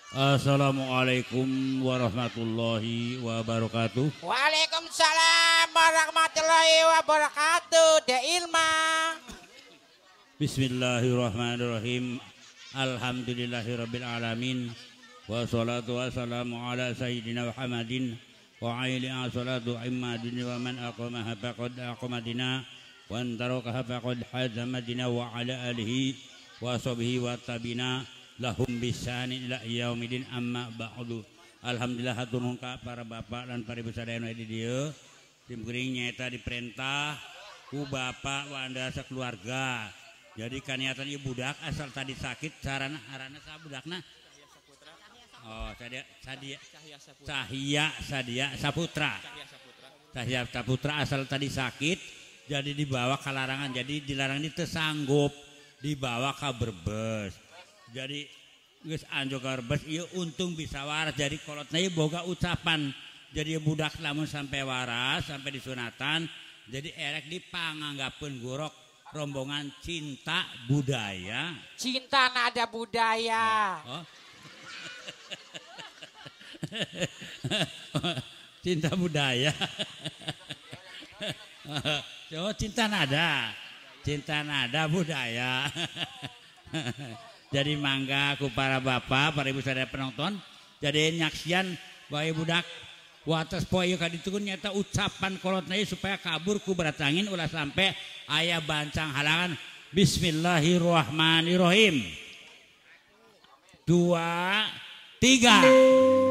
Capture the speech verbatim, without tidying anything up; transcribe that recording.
Assalamualaikum warahmatullahi wabarakatuh. Waalaikumsalam warahmatullahi wabarakatuh. Da Ilma. Bismillahirrahmanirrahim. Alhamdulillahirabbil alamin. Wassalatu wassalamu ala sayyidina Muhammadin wa ali salatu immadin wa man aqamaha faqad aqamadina wa antarakaha faqad hazamadina wa ala alihi wa sahbihi wa tabina lahum bisani ila yaumidin amma ba'du. Alhamdulillah hatur nuhun ka para bapak dan para ibu sadayana di dieu. Tim kuring nyaeta diperintah ku bapak wanda sakeluarga. Jadi kaniatan ieu budak asal tadi sakit sarana arana sabudakna. Oh, sadia sadia Cahya Sadia Saputra. Cahya Saputra asal tadi sakit jadi dibawa ke larangan. Jadi dilarang itu sanggup dibawa ke Brebes. Jadi geus anjo ka Brebes ieu untung bisa waras. Jadi kolotna ieu boga ucapan. Jadi budak lamun sampai waras sampai disunatan jadi erek dipanganggapeun gurok rombongan cinta budaya. Cinta nada budaya. Oh. Cinta budaya. Oh, cinta nada. Cinta nada budaya. Jadi mangga ku para bapak, para ibu sadaya penonton. Jadi nyaksian bae budak wates poe ieu kaditukeun nyata ucapan kolotna ieu supaya kabur ku beratangin ulah sampai aya bancang halangan. Bismillahirrahmanirrahim. Dua, tiga.